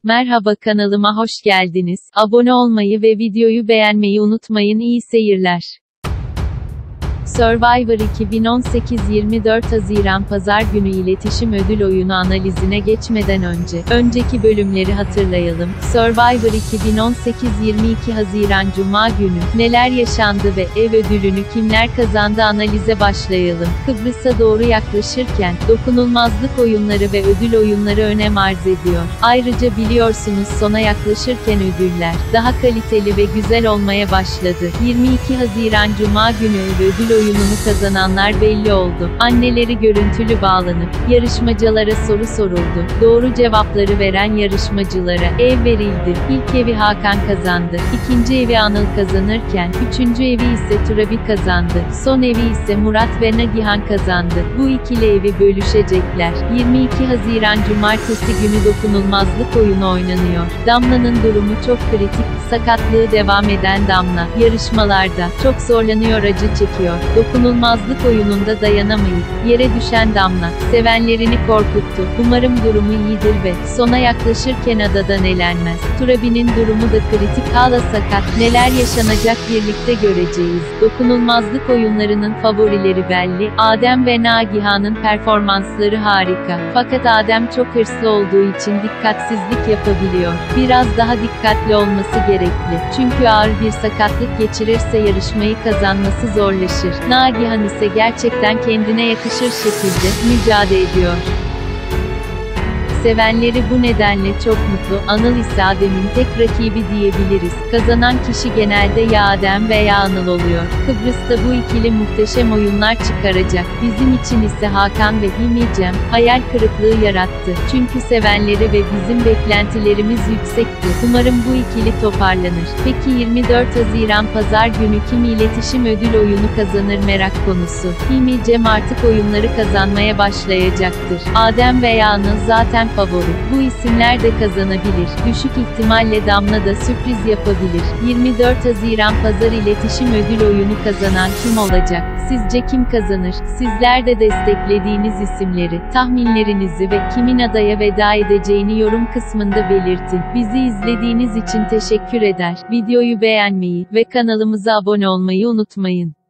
Merhaba, kanalıma hoş geldiniz. Abone olmayı ve videoyu beğenmeyi unutmayın. İyi seyirler. Survivor 2018 24 Haziran Pazar günü iletişim ödül oyunu analizine geçmeden önceki bölümleri hatırlayalım. Survivor 2018 22 Haziran Cuma günü neler yaşandı ve ev ödülünü kimler kazandı analize başlayalım. Kıbrıs'a doğru yaklaşırken dokunulmazlık oyunları ve ödül oyunları önem arz ediyor. Ayrıca biliyorsunuz sona yaklaşırken ödüller daha kaliteli ve güzel olmaya başladı. 22 Haziran Cuma günü ev ödül oyununu kazananlar belli oldu. Anneleri görüntülü bağlanıp yarışmacılara soru soruldu. Doğru cevapları veren yarışmacılara ev verildi. İlk evi Hakan kazandı. İkinci evi Anıl kazanırken üçüncü evi ise Turabi kazandı. Son evi ise Murat ve Nagihan kazandı. Bu ikili evi bölüşecekler. 22 Haziran Cumartesi günü dokunulmazlık oyunu oynanıyor. Damla'nın durumu çok kritik. Sakatlığı devam eden Damla yarışmalarda çok zorlanıyor, acı çekiyor. Dokunulmazlık oyununda dayanamayıp yere düşen Damla sevenlerini korkuttu. Umarım durumu iyidir ve sona yaklaşırken adadan elenmez. Turabi'nin durumu da kritik, hala sakat. Neler yaşanacak birlikte göreceğiz. Dokunulmazlık oyunlarının favorileri belli. Adem ve Nagihan'ın performansları harika. Fakat Adem çok hırslı olduğu için dikkatsizlik yapabiliyor. Biraz daha dikkatli olması gerekli. Çünkü ağır bir sakatlık geçirirse yarışmayı kazanması zorlaşır. Nagihan ise gerçekten kendine yakışır şekilde mücadele ediyor. Sevenleri bu nedenle çok mutlu. Anıl ise Adem'in tek rakibi diyebiliriz. Kazanan kişi genelde ya Adem veya Anıl oluyor. Kıbrıs'ta bu ikili muhteşem oyunlar çıkaracak. Bizim için ise Hakan ve Hilmi Cem hayal kırıklığı yarattı. Çünkü sevenleri ve bizim beklentilerimiz yüksekti. Umarım bu ikili toparlanır. Peki 24 Haziran Pazar günü kim iletişim ödül oyunu kazanır merak konusu. Hilmi Cem artık oyunları kazanmaya başlayacaktır. Adem veya Anıl zaten favori. Bu isimler de kazanabilir. Düşük ihtimalle Damla da sürpriz yapabilir. 24 Haziran Pazar iletişim ödül oyunu kazanan kim olacak? Sizce kim kazanır? Sizler de desteklediğiniz isimleri, tahminlerinizi ve kimin adaya veda edeceğini yorum kısmında belirtin. Bizi izlediğiniz için teşekkür eder. Videoyu beğenmeyi ve kanalımıza abone olmayı unutmayın.